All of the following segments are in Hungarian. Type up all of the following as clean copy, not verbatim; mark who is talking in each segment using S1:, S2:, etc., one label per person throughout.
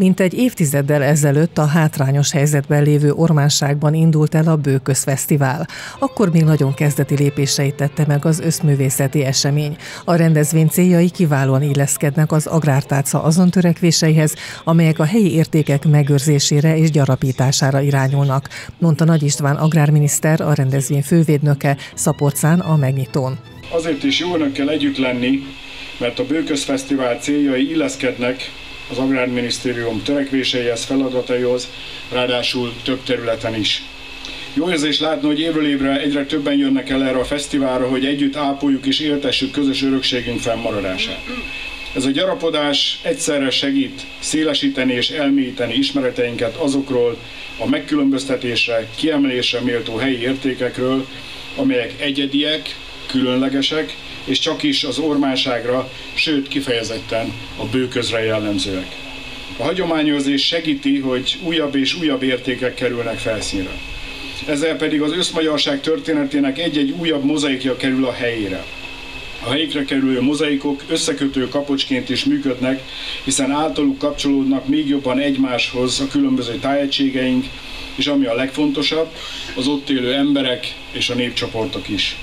S1: Mintegy évtizeddel ezelőtt a hátrányos helyzetben lévő Ormánságban indult el a Bőköz-fesztivál. Akkor még nagyon kezdeti lépéseit tette meg az összművészeti esemény. A rendezvény céljai kiválóan illeszkednek az agrártárca azon törekvéseihez, amelyek a helyi értékek megőrzésére és gyarapítására irányulnak, mondta Nagy István agrárminiszter, a rendezvény fővédnöke Szaporcán a megnyitón.
S2: Azért is jó önökkel együtt lenni, mert a Bőköz-fesztivál céljai illeszkednek az Agrárminisztérium törekvéseihez, feladataihoz, ráadásul több területen is. Jó érzés látni, hogy évről évre egyre többen jönnek el erre a fesztiválra, hogy együtt ápoljuk és éltessük közös örökségünk fennmaradását. Ez a gyarapodás egyszerre segít szélesíteni és elmélyíteni ismereteinket azokról a megkülönböztetésre, kiemelésre méltó helyi értékekről, amelyek egyediek, különlegesek, és csak is az Ormánságra, sőt kifejezetten a Bőközre jellemzőek. A hagyományőrzés segíti, hogy újabb és újabb értékek kerülnek felszínre. Ezzel pedig az összmagyarság történetének egy-egy újabb mozaikja kerül a helyére. A helyükre kerülő mozaikok összekötő kapocsként is működnek, hiszen általuk kapcsolódnak még jobban egymáshoz a különböző tájegységeink, és ami a legfontosabb, az ott élő emberek és a népcsoportok is.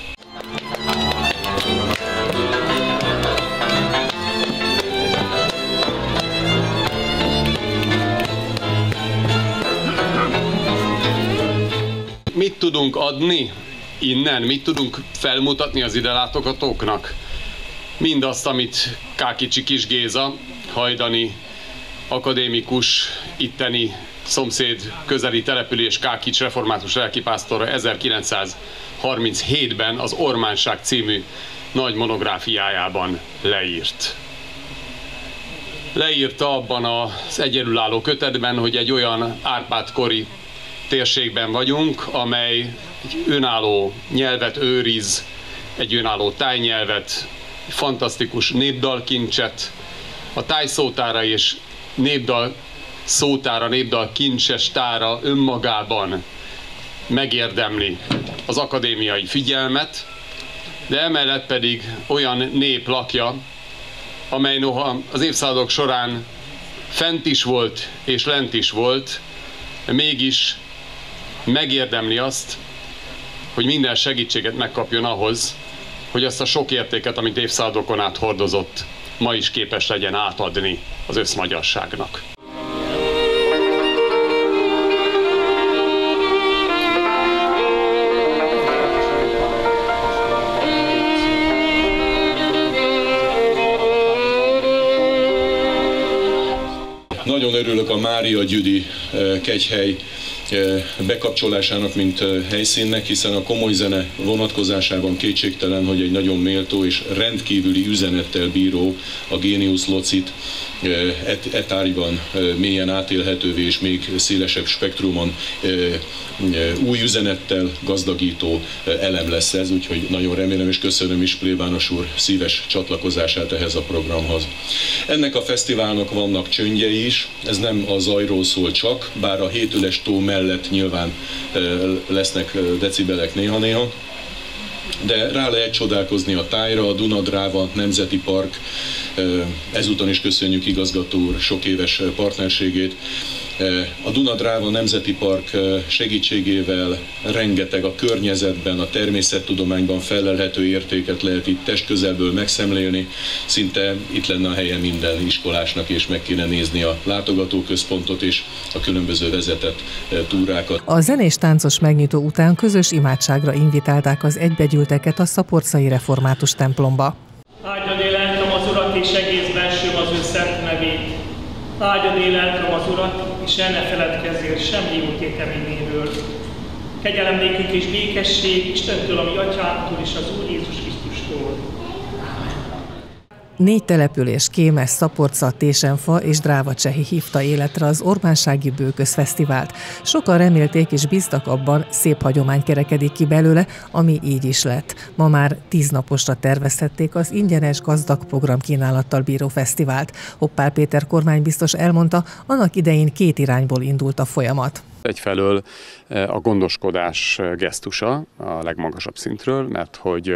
S3: Mit tudunk adni innen? Mit tudunk felmutatni az ide látogatóknak? Mindazt, amit Kákicsi Kis Géza, hajdani akadémikus, itteni szomszéd közeli település Kákics református lelkipásztora 1937-ben az Ormánság című nagy monográfiájában leírt. Leírta abban az egyedülálló kötetben, hogy egy olyan Árpád-kori térségben vagyunk, amely egy önálló nyelvet őriz, egy önálló tájnyelvet, egy fantasztikus népdalkincset, a tájszótára és népdal szótára, népdal kincses tára önmagában megérdemli az akadémiai figyelmet, de emellett pedig olyan nép lakja, amely noha az évszázadok során fent is volt és lent is volt, mégis megérdemli azt, hogy minden segítséget megkapjon ahhoz, hogy azt a sok értéket, amit évszázadokon át hordozott, ma is képes legyen átadni az összmagyarságnak.
S4: Nagyon örülök a Mária Gyüdi kegyhely bekapcsolásának, mint helyszínnek, hiszen a komoly zene vonatkozásában kétségtelen, hogy egy nagyon méltó és rendkívüli üzenettel bíró a Génius Locit etárgyban mélyen átélhetővé és még szélesebb spektrumon új üzenettel gazdagító elem lesz ez, úgyhogy nagyon remélem és köszönöm is plébános úr szíves csatlakozását ehhez a programhoz. Ennek a fesztiválnak vannak csöndjei is, ez nem a zajról szól csak, bár a Hétüles tó mellett nyilván lesznek decibelek néha-néha, de rá lehet csodálkozni a tájra, a Duna-Dráva Nemzeti Park, ezúton is köszönjük igazgató úr sok éves partnerségét. A Duna-Dráva Nemzeti Park segítségével rengeteg a környezetben, a természettudományban felelhető értéket lehet itt testközelből megszemlélni. Szinte itt lenne a helye minden iskolásnak, és meg kéne nézni a látogatóközpontot és a különböző vezetett túrákat.
S1: A zenés táncos megnyitó után közös imádságra invitálták az egybegyűlteket a szaporcai református templomba.
S5: Áldjad én lelkem az Urat, és egész bensőm az ő szent nevét. Áldjad én lelkem az Urat, és el ne feledkezzél semmi jó téteményéről. Kegyelem nékünk és békesség Istentől, a mi atyánktól és az Úr Jézus Krisztustól.
S1: 4 település, Kémes, Szaporca, Tésenfa és Drávacsehi hívta életre az Ormánsági Bőköz-fesztivált. Sokan remélték és bíztak abban, szép hagyomány kerekedik ki belőle, ami így is lett. Ma már 10 naposra tervezhették az ingyenes, gazdag programkínálattal bíró fesztivált. Hoppál Péter kormánybiztos elmondta, annak idején 2 irányból indult a folyamat.
S3: Egyfelől a gondoskodás gesztusa a legmagasabb szintről, mert hogy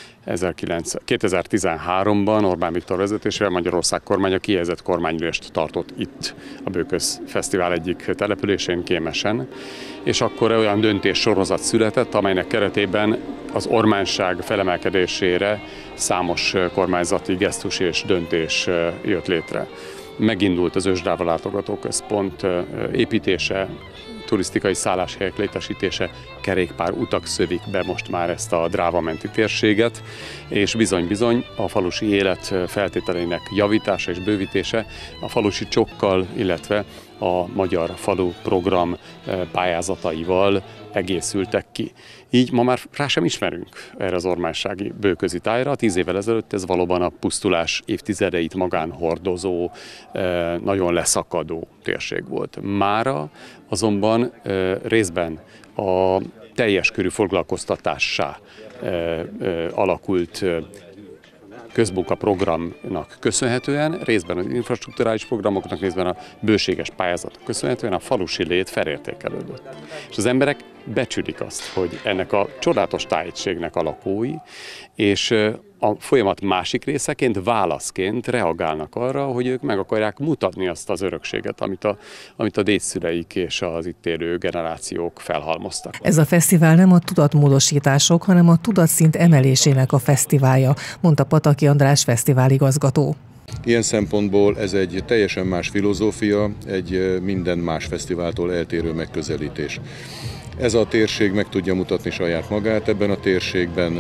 S3: 2013-ban Orbán Viktor vezetésével Magyarország kormánya kihelyezett kormányülést tartott itt a Bőköz Fesztivál egyik településén, Kémesen, és akkor olyan döntés sorozat született, amelynek keretében az ormányság felemelkedésére számos kormányzati gesztus és döntés jött létre. Megindult az Ősdráva látogatóközpont építése, turisztikai szálláshelyek létesítése, kerékpár utak szövik be most már ezt a drávamenti térséget, és bizony-bizony a falusi élet feltételeinek javítása és bővítése a falusi csokkal, illetve a Magyar Falu Program pályázataival egészültek ki. Így ma már rá sem ismerünk erre az ormánysági bőközi tájra. 10 évvel ezelőtt ez valóban a pusztulás évtizedeit magán hordozó, nagyon leszakadó térség volt. Mára azonban részben a teljes körű foglalkoztatássá alakult közmunkaprogramnak köszönhetően, részben az infrastrukturális programoknak, részben a bőséges pályázatok köszönhetően a falusi lét felértékelődött. És az emberek becsülik azt, hogy ennek a csodálatos tájegységnek a lakói, és a folyamat másik részeként, válaszként reagálnak arra, hogy ők meg akarják mutatni azt az örökséget, amit a dédszüleik és az itt élő generációk felhalmoztak.
S1: Ez a fesztivál nem a tudatmódosítások, hanem a tudatszint emelésének a fesztiválja, mondta Pataki András fesztiváligazgató.
S4: Ilyen szempontból ez egy teljesen más filozófia, egy minden más fesztiváltól eltérő megközelítés. Ez a térség meg tudja mutatni saját magát, ebben a térségben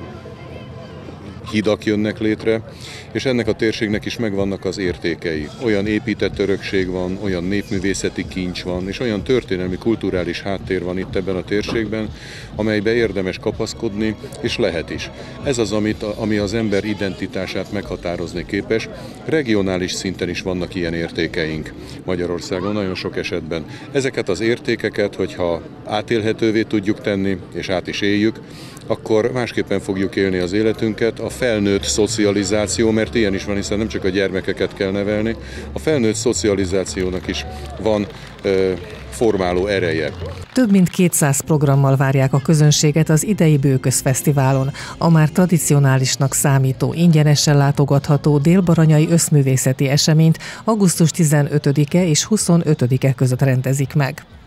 S4: hidak jönnek létre, és ennek a térségnek is megvannak az értékei. Olyan épített örökség van, olyan népművészeti kincs van, és olyan történelmi, kulturális háttér van itt ebben a térségben, amelybe érdemes kapaszkodni, és lehet is. Ez az, ami az ember identitását meghatározni képes. Regionális szinten is vannak ilyen értékeink Magyarországon, nagyon sok esetben. Ezeket az értékeket, hogyha átélhetővé tudjuk tenni, és át is éljük, akkor másképpen fogjuk élni az életünket. A felnőtt szocializáció, mert ilyen is van, hiszen nem csak a gyermekeket kell nevelni, a felnőtt szocializációnak is van formáló ereje.
S1: Több mint 200 programmal várják a közönséget az idei Bőköz Fesztiválon. A már tradicionálisnak számító, ingyenesen látogatható délbaranyai összművészeti eseményt augusztus 15-e és 25-e között rendezik meg.